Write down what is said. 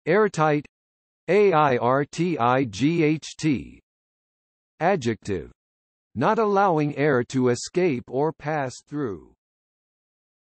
airtight, airtight. Adjective, not allowing air to escape or pass through.